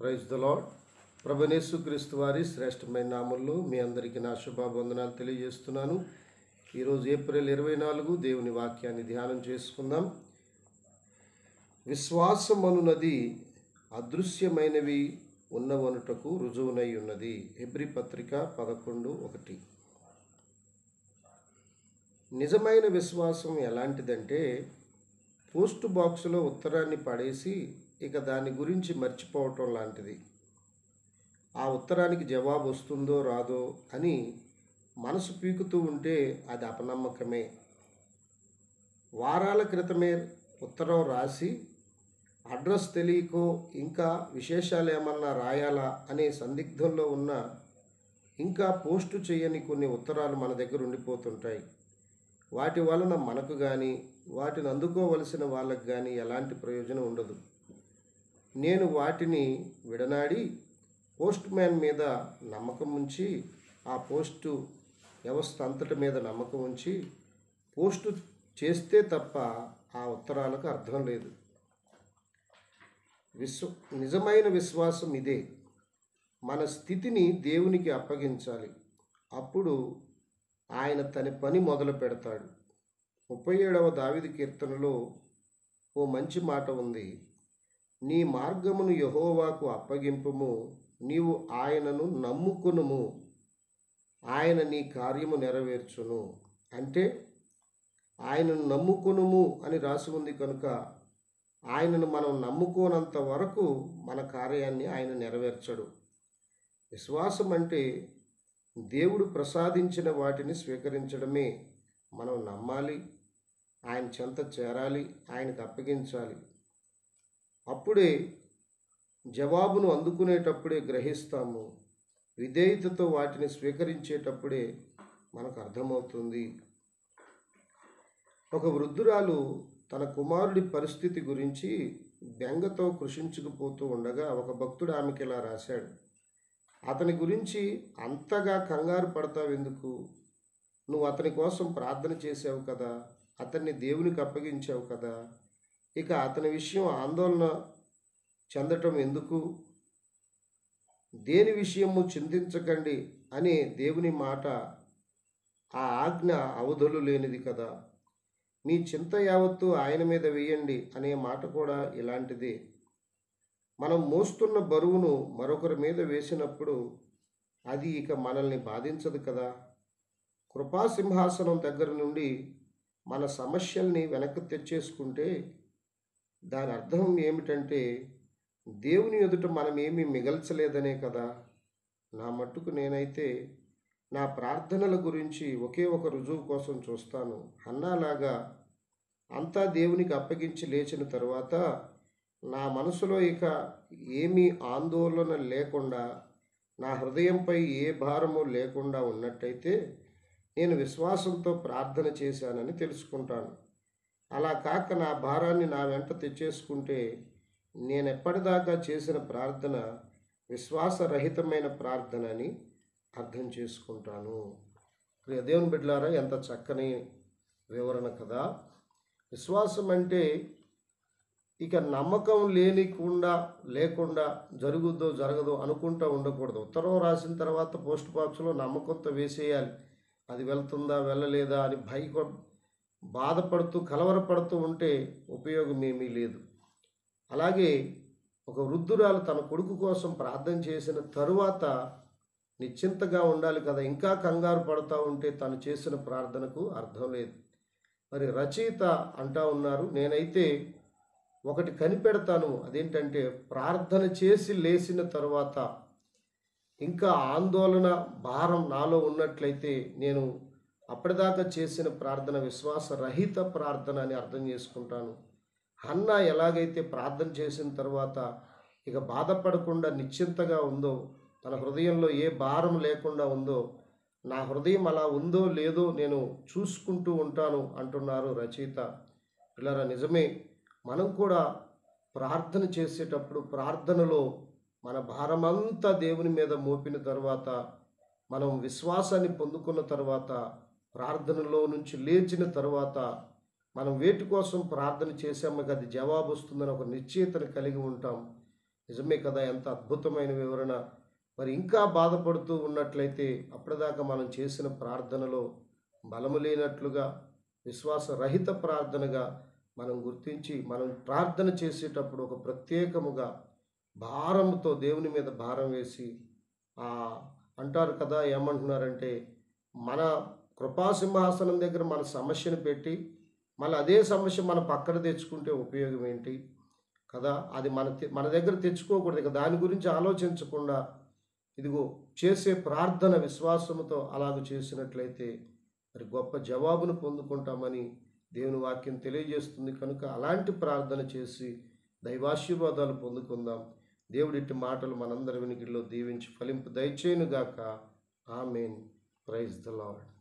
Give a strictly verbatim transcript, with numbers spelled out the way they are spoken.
Praise the lord. ప్రభునేసు క్రీస్తు వారి శ్రేష్టమైన నామములో మీ అందరికీ నా శుభావందనాలు తెలియజేస్తున్నాను. ఈరోజు ఏప్రిల్ ఇరవై నాలుగు దేవుని వాక్యాన్ని ధ్యానం చేసుకుందాం. విశ్వాసమనున్నది అదృశ్యమైనవి ఉన్నవనుటకు రుజువునై ఉన్నది. హెబ్రీ పత్రిక పదకొండు ఒకటి. నిజమైన విశ్వాసం ఎలాంటిదంటే, పోస్ట్ బాక్సులో ఉత్తరాన్ని పడేసి ఇక దాని గురించి మర్చిపోవటం లాంటిది. ఆ ఉత్తరానికి జవాబు వస్తుందో రాదో అని మనసు పీకుతూ ఉంటే అది అపనమ్మకమే. వారాల క్రితమే ఉత్తరం రాసి అడ్రస్ తెలియకో ఇంకా విశేషాలు ఏమన్నా రాయాలా అనే సందిగ్ధంలో ఉన్న ఇంకా పోస్టు చేయని కొన్ని ఉత్తరాలు మన దగ్గర ఉండిపోతుంటాయి. వాటి వలన మనకు కానీ వాటిని అందుకోవలసిన వాళ్ళకు కానీ ఎలాంటి ప్రయోజనం ఉండదు. నేను వాటిని విడనాడి పోస్ట్ మ్యాన్ మీద నమ్మకం ఉంచి, ఆ పోస్టు వ్యవస్థ అంతటి మీద నమ్మకం ఉంచి పోస్టు చేస్తే తప్ప ఆ ఉత్తరాలకు అర్థం లేదు. విశ్వ నిజమైన విశ్వాసం ఇదే. మన స్థితిని దేవునికి అప్పగించాలి. అప్పుడు ఆయన తన పని మొదలు పెడతాడు. ముప్పై ఏడవ దావీదు కీర్తనలో ఓ మంచి మాట ఉంది. నీ మార్గమును యెహోవాకు అప్పగింపుము, నీవు ఆయనను నమ్ముకునుము, ఆయన నీ కార్యము నెరవేర్చును. అంటే ఆయనను నమ్ముకునుము అని రాసి ఉంది కనుక ఆయనను మనం నమ్ముకోనంత వరకు మన కార్యాన్ని ఆయన నెరవేర్చడు. విశ్వాసం అంటే దేవుడు ప్రసాదించిన వాటిని స్వీకరించడమే. మనం నమ్మాలి, ఆయన చెంత చేరాలి, ఆయనకు అప్పగించాలి. అప్పుడే జవాబును అందుకునేటప్పుడే గ్రహిస్తాము. విధేయతతో వాటిని స్వీకరించేటప్పుడే మనకు అర్థమవుతుంది. ఒక వృద్ధురాలు తన కుమారుడి పరిస్థితి గురించి బెంగతో కృషించుకుపోతూ ఉండగా ఒక భక్తుడు ఆమెకి ఇలా రాశాడు. అతని గురించి అంతగా కంగారు పడతావు ఎందుకు? నువ్వు అతని కోసం ప్రార్థన చేసావు కదా, అతన్ని దేవునికి అప్పగించావు కదా, ఇక అతని విషయం ఆందోళన చెందటం ఎందుకు? దేని విషయము చింతించకండి అనే దేవుని మాట, ఆ ఆజ్ఞ అవధులు లేనిది కదా. మీ చింత యావత్తు ఆయన మీద వేయండి అనే మాట కూడా ఇలాంటిదే. మనం మోస్తున్న బరువును మరొకరి మీద వేసినప్పుడు అది ఇక మనల్ని బాధించదు కదా. కృపాసింహాసనం దగ్గర నుండి మన సమస్యల్ని వెనక్కి తెచ్చేసుకుంటే దాని అర్థం ఏమిటంటే దేవుని ఎదుట మనం ఏమీ మిగల్చలేదనే కదా. నా మట్టుకు నేనైతే నా ప్రార్థనల గురించి ఒకే ఒక రుజువు కోసం చూస్తాను. హన్నాలాగా అంతా దేవునికి అప్పగించి లేచిన తరువాత నా మనసులో ఇక ఏమీ ఆందోళన లేకుండా, నా హృదయంపై ఏ భారము లేకుండా ఉన్నట్టయితే నేను విశ్వాసంతో ప్రార్థన చేశానని తెలుసుకుంటాను. అలా కాక నా భారాన్ని నా వెంట తెచ్చేసుకుంటే నేను ఎప్పటిదాకా చేసిన ప్రార్థన విశ్వాసరహితమైన ప్రార్థన అని అర్థం చేసుకుంటాను. ప్రియ దేవుని బిడ్డలారా, ఎంత చక్కని వివరణ కదా. విశ్వాసం అంటే ఇక నమ్మకం లేనికుండా లేకుండా జరుగుద్దో జరగదో అనుకుంటూ ఉండకూడదు. ఉత్తరం రాసిన తర్వాత పోస్ట్ బాక్స్లో నమ్మకంతో వేసేయాలి. అది వెళ్తుందా వెళ్ళలేదా అని భయ బాధపడుతూ కలవరపడుతూ ఉంటే ఉపయోగం ఏమీ లేదు. అలాగే ఒక వృద్ధురాలు తన కొడుకు కోసం ప్రార్థన చేసిన తరువాత నిశ్చింతగా ఉండాలి కదా. ఇంకా కంగారు పడుతూ ఉంటే తను చేసిన ప్రార్థనకు అర్థం లేదు. మరి రచయిత అంటా ఉన్నారు, నేనైతే ఒకటి కనిపెడతాను. అదేంటంటే ప్రార్థన చేసి లేచిన తరువాత ఇంకా ఆందోళన భారం నాలో ఉన్నట్లయితే నేను అప్పటిదాకా చేసిన ప్రార్థన విశ్వాసరహిత ప్రార్థన అని అర్థం చేసుకుంటాను. హన్నా ఎలాగైతే ప్రార్థన చేసిన తర్వాత ఇక బాధపడకుండా నిశ్చింతగా ఉందో, తన హృదయంలో ఏ భారం లేకుండా ఉందో, నా హృదయం అలా ఉందో లేదో నేను చూసుకుంటూ ఉంటాను అంటున్నారు రచయిత. పిల్లరా, నిజమే. మనం కూడా ప్రార్థన చేసేటప్పుడు ప్రార్థనలో మన భారమంతా దేవుని మీద మోపిన తర్వాత, మనం విశ్వాసాన్ని పొందుకున్న తర్వాత, ప్రార్థనలో నుంచి లేచిన తర్వాత మనం వేటి కోసం ప్రార్థన చేసామో అది జవాబు వస్తుందని ఒక నిశ్చయితను కలిగి ఉంటాం. నిజమే కదా, ఎంత అద్భుతమైన వివరణ. మరి ఇంకా బాధపడుతూ ఉన్నట్లయితే అప్పటిదాకా మనం చేసిన ప్రార్థనలో బలము లేనట్లుగా, విశ్వాసరహిత ప్రార్థనగా మనం గుర్తించి, మనం ప్రార్థన చేసేటప్పుడు ఒక ప్రత్యేకముగా భారముతో దేవుని మీద భారం వేసి, ఆ అంటారు కదా, ఏమంటున్నారంటే మన కృపాసింహాసనం దగ్గర మన సమస్యను పెట్టి మళ్ళీ అదే సమస్య మన పక్కన తెచ్చుకుంటే ఉపయోగం ఏంటి కదా. అది మన తె- మన దగ్గర తెచ్చుకోకూడదు. ఇక దాని గురించి ఆలోచించకుండా ఇదిగో చేసే ప్రార్థన విశ్వాసముతో అలాగ చేసినట్లయితే మరి గొప్ప జవాబును పొందుకుంటామని దేవుని వాక్యం తెలియజేస్తుంది. కనుక అలాంటి ప్రార్థన చేసి దైవాశీర్వాదాలు పొందుకుందాం. దేవుడిట్టి మాటలు మనందరి వినికిడిలో దీవించి ఫలింపు దయచేయునుగాక. ఆమేన్. Praise the lord.